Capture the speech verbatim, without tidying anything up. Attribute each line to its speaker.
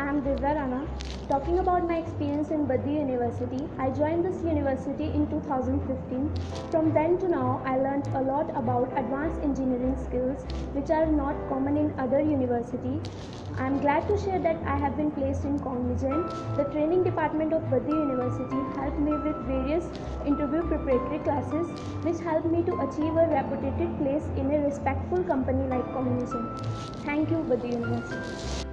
Speaker 1: I am Divya Rana. Talking about my experience in Baddi University, I joined this university in two thousand fifteen. From then to now, I learned a lot about advanced engineering skills which are not common in other universities. I am glad to share that I have been placed in Cognizant. The training department of Baddi University helped me with various interview preparatory classes which helped me to achieve a reputed place in a respectful company like Cognizant. Thank you, Baddi University.